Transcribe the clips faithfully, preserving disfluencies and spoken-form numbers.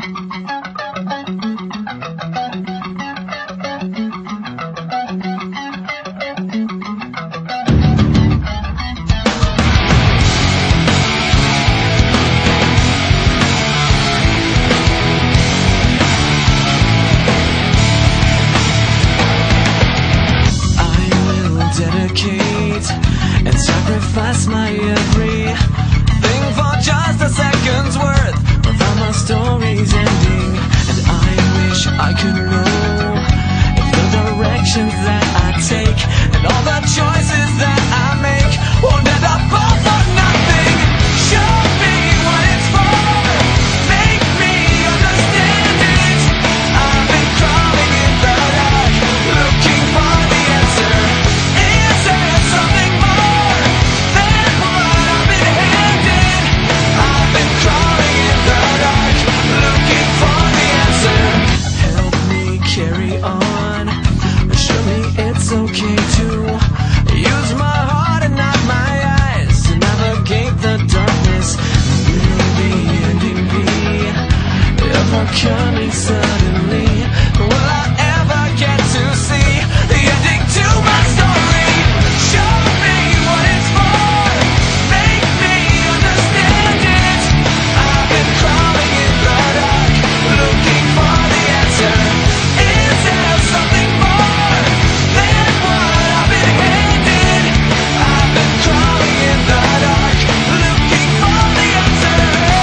And sacrifice my everything for just a second's worth without my story's ending. And I wish I could know if the directions that I take and all the choices that I make won't end up all for nothing. Show me what it's for, make me understand it. I've been crawling in the dark, looking for the answer. Is there something more than what I've been handed? I've been crawling in the dark, looking for the answer. Help me carry on, show me it's okay to use my heart and not my eyes to navigate the darkness. Will the ending be ever coming suddenly? Will I ever get to see the ending to my story? Show me what it's for, make me understand it. I've been crawling in the dark, looking for the answer. Is there something more than what I've been handed? I've been crawling in the dark, looking for the answer.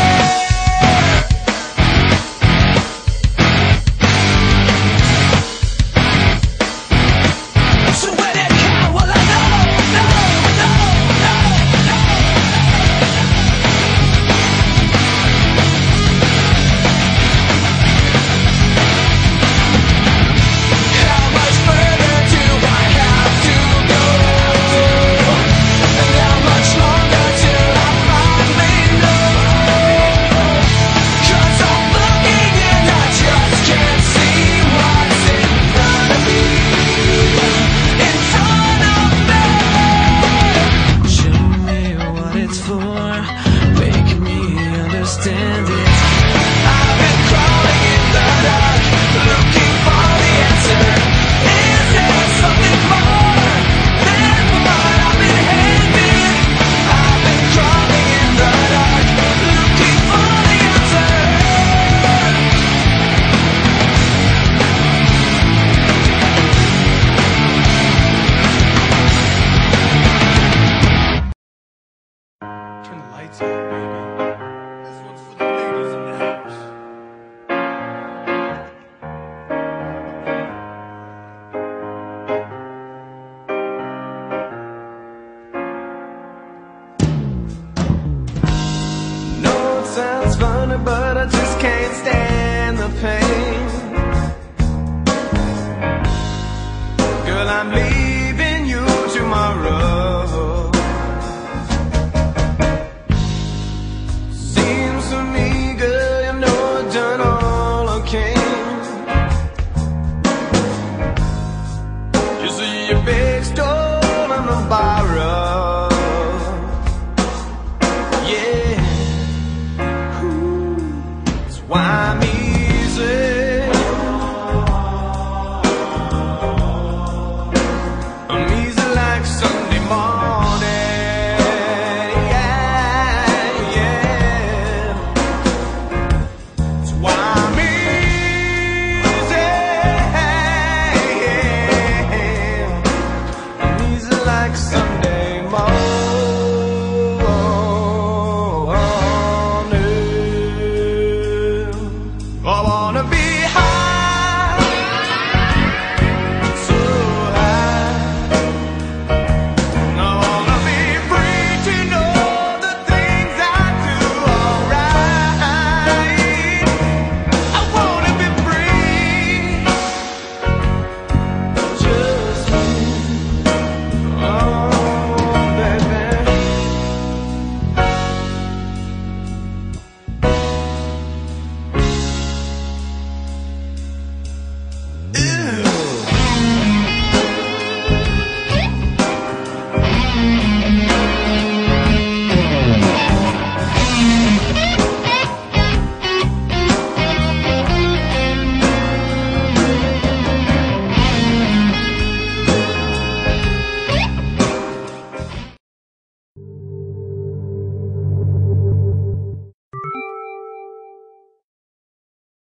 So when it comes, well I know, no, no, no, no. How much further do I have to go? And how much longer till I finally know? 'Cause I'm looking and I just can't see what's in front of me. In front of me. Show me what it's for, make me understand it. I've been crawling in the dark, looking for the answer. Is there something more than what I've been handed? I've been crawling in the dark, looking for the answer. Turn the lights out, baby.